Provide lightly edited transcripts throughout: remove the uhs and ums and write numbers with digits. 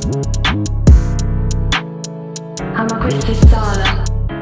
Ah, ma questa è Sala.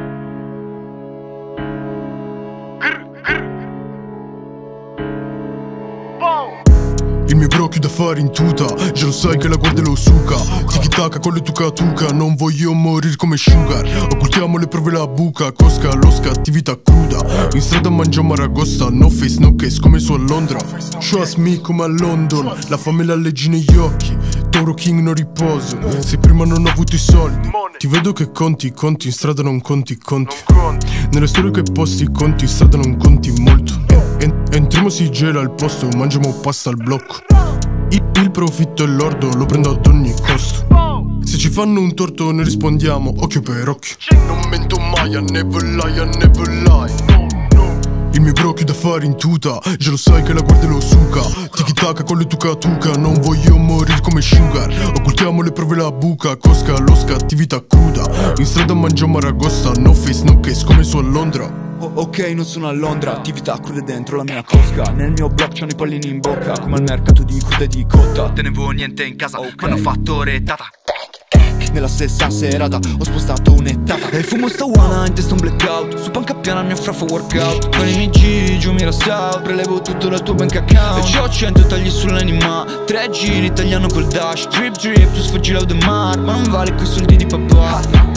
Il mio bro chiude affari in tuta, già lo sai che la guardia lo suca. Tiki-taka con le tuca, non voglio morire come Sugar. Occultiamo le prove la buca, cosca, losca, attività cruda. In strada mangiamo aragosta, no face, no case come su a Londra. Trust me come a London, la fame la leggi negli occhi. Toro King non riposo, se prima non ho avuto i soldi. Ti vedo che conti, in strada non conti. Nelle storie che posti conti, in strada non conti molto. Entriamo si gela il posto, mangiamo pasta al blocco. Il profitto e l'ordo lo prendo ad ogni costo. Se ci fanno un torto ne rispondiamo occhio per occhio. Non mento mai, I never lie. Il mio bro chiude affari in tuta, già lo sai che la guardia lo suca. Tiki-taka con le tuca, non voglio morire come Sugar. Occultiamo le prove la buca, cosca, losca, attività cruda. In strada mangiamo aragosta, no face, no case come su a Londra. Ok, non sono a Londra, attività crude dentro la mia cosca. Nel mio blog c'hanno i pallini in bocca, come al mercato di crude di cotta. Tenevo niente in casa, okay. M'hanno fatto retata. Nella stessa serata ho spostato un'ettata e fumo sta one in testa un blackout. Su panca piana mio fra fa workout. Con i miei G giù mi rasta, prelevo tutto dal tuo bank account. E c'ho 100 tagli sull'anima, 3 giri italiano col dash. Drip drip, tu sfuggi l'Audemars, ma non vale quei soldi di papà.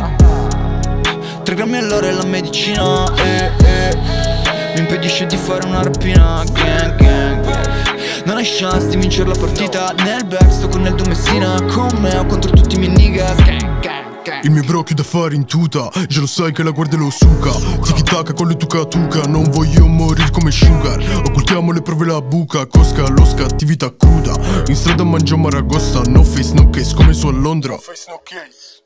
3 grammi all'ora è la medicina, mi impedisce di fare una rapina. Gang, gang, gang. Non hai chance di vincere la partita. Nel back sto con Neldo Messina, con me o contro tutti i miei niggas. Gang, gang, gang. Il mio bro chiude affari in tuta, già lo sai che la guardia lo suca. Tiki-taka con le tuca, non voglio morire come Sugar. Occultiamo le prove la buca, cosca, losca, attività cruda. In strada mangiamo aragosta, no face, no case come su a Londra. No face, no case.